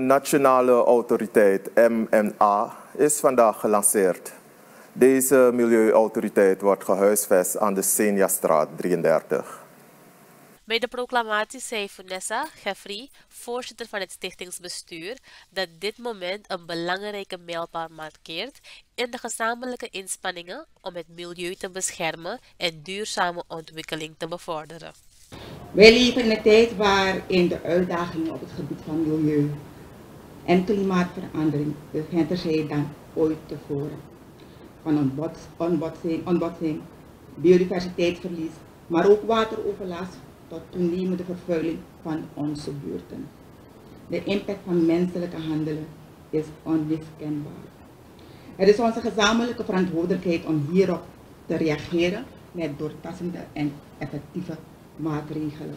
nationale autoriteit MNA is vandaag gelanceerd. Deze milieuautoriteit wordt gehuisvest aan de Senjastraat 33. Bij de proclamatie zei Vanessa Jeffrey, voorzitter van het stichtingsbestuur, dat dit moment een belangrijke mijlpaal markeert in de gezamenlijke inspanningen om het milieu te beschermen en duurzame ontwikkeling te bevorderen. Wij leven in een tijd waarin de uitdagingen op het gebied van milieu en klimaatverandering urgenter zijn dan ooit tevoren. Van ontbossing, biodiversiteitsverlies, maar ook wateroverlast tot toenemende vervuiling van onze buurten. De impact van menselijke handelen is onmiskenbaar. Het is onze gezamenlijke verantwoordelijkheid om hierop te reageren met doortastende en effectieve maatregelen.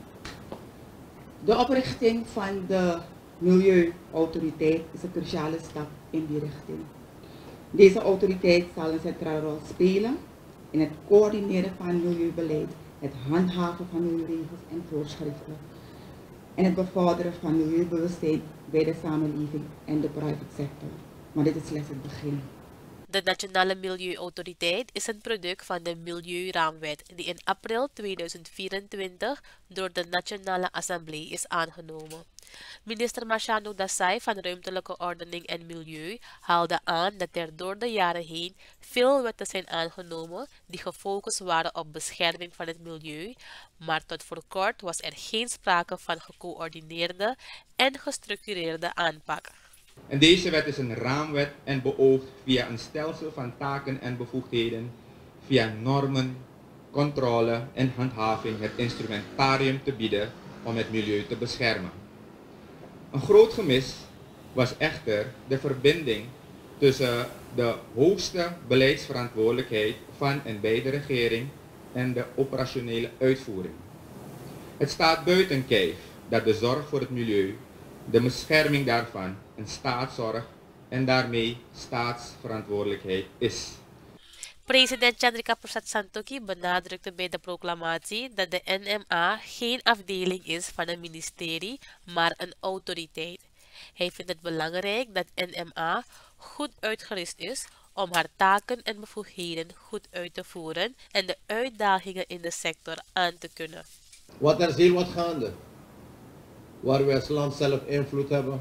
De oprichting van de Milieuautoriteit is een cruciale stap in die richting. Deze autoriteit zal een centrale rol spelen in het coördineren van milieubeleid, het handhaven van milieuregels en voorschriften en het bevorderen van milieubewustzijn bij de samenleving en de private sector. Maar dit is slechts het begin. De Nationale Milieuautoriteit is een product van de Milieuraamwet die in april 2024 door de Nationale Assemblée is aangenomen. Minister Marciano Dassay van Ruimtelijke Ordening en Milieu haalde aan dat er door de jaren heen veel wetten zijn aangenomen die gefocust waren op bescherming van het milieu, maar tot voor kort was er geen sprake van gecoördineerde en gestructureerde aanpak. En deze wet is een raamwet en beoogt via een stelsel van taken en bevoegdheden, via normen, controle en handhaving het instrumentarium te bieden om het milieu te beschermen. Een groot gemis was echter de verbinding tussen de hoogste beleidsverantwoordelijkheid van en bij de regering en de operationele uitvoering. Het staat buiten kijf dat de zorg voor het milieu, de bescherming daarvan, een staatszorg en daarmee staatsverantwoordelijkheid is. President Chandrika Prasad Santokhi benadrukte bij de proclamatie dat de NMA geen afdeling is van een ministerie, maar een autoriteit. Hij vindt het belangrijk dat NMA goed uitgerust is om haar taken en bevoegdheden goed uit te voeren en de uitdagingen in de sector aan te kunnen. Er is heel wat gaande, waar we als land zelf invloed hebben,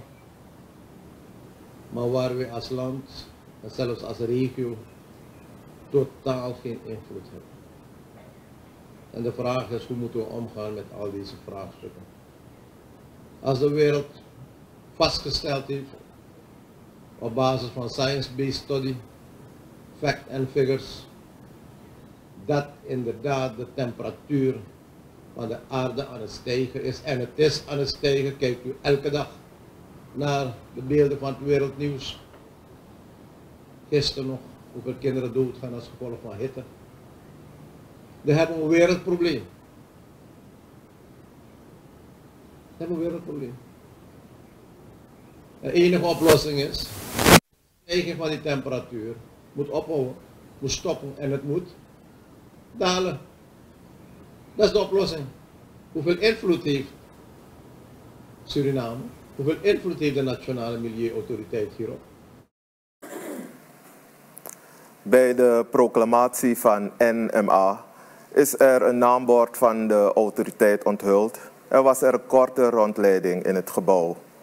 maar waar we als land en zelfs als regio totaal geen invloed hebben. En de vraag is, hoe moeten we omgaan met al deze vraagstukken? Als de wereld vastgesteld heeft, op basis van science-based study, fact and figures, dat inderdaad de temperatuur van de aarde aan het stijgen is, en het is aan het stijgen, kijkt u elke dag naar de beelden van het wereldnieuws. Gisteren nog hoeveel kinderen doodgaan als gevolg van hitte. Dan hebben we een wereldprobleem. Dan hebben we een wereldprobleem. De enige oplossing is, de stijging van die temperatuur moet ophouden, moet stoppen en het moet dalen. Dat is de oplossing. Hoeveel invloed heeft Suriname? Hoeveel invloed heeft de Nationale Milieuautoriteit hierop? Bij de proclamatie van NMA is er een naambord van de autoriteit onthuld. Er was er een korte rondleiding in het gebouw.